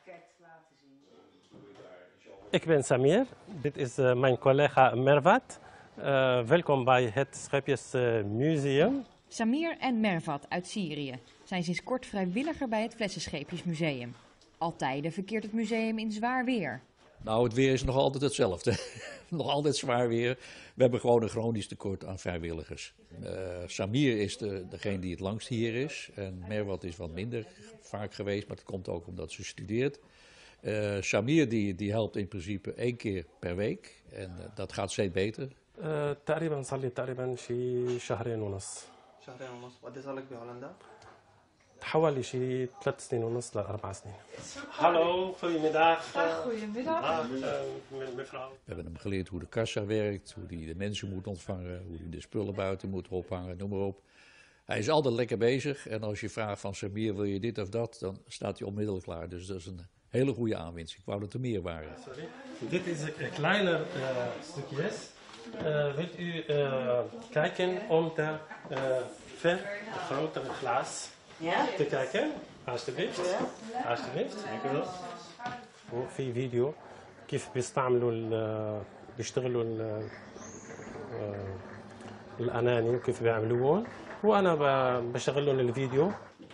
Ik ben Samir, dit is mijn collega Mervat. Welkom bij het Scheepjesmuseum. Samir en Mervat uit Syrië zijn sinds kort vrijwilliger bij het Flessenscheepjesmuseum. Al tijden verkeert het museum in zwaar weer. Nou, het weer is nog altijd hetzelfde. Nog altijd zwaar weer. We hebben gewoon een chronisch tekort aan vrijwilligers. Samir is degene die het langst hier is. En Mervat is wat minder vaak geweest, maar dat komt ook omdat ze studeert. Samir die helpt in principe 1 keer per week. En dat gaat steeds beter. تقريبا صار لي تقريبا شي شهرين ونص. شهرين ونص. وقد صار لك بهولندا؟ حوالي شي 3 سنين ونص ل4 سنين. Hallo, goedemiddag. Goedemiddag. Mevrouw. We hebben hem geleerd hoe de kassa werkt, hoe hij de mensen moet ontvangen, hoe hij de spullen buiten moet ophangen, noem maar op. Hij is altijd lekker bezig en als je vraagt van Samir, wil je dit of dat, dan staat hij onmiddellijk klaar. Dus dat is een hele goede aanwinst. Ik wou dat er meer waren. Sorry. Dit is een kleiner stukjes. Wilt u kijken om de grotere glas te kijken? Alsjeblieft. Alsjeblieft. Dank u wel. في فيديو كيف بيشتغلوا الأناني وكيف بيعملوهم وأنا بشغل لهم الفيديو.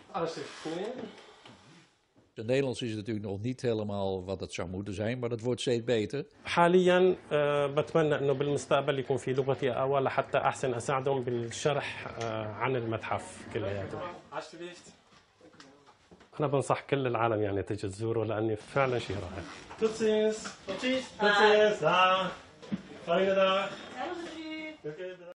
Het Nederlands is natuurlijk nog niet helemaal wat het zou moeten zijn, maar dat wordt steeds beter. حاليا بتمنى انه بالمستقبل يكون في لغتي اقوى لحتى احسن اساعدهم بالشرح عن المتحف كلياته. انا بنصح كل العالم يعني تجي تزوره لاني فعلا شيء رائع. توتسيس توتسيس توتسيس.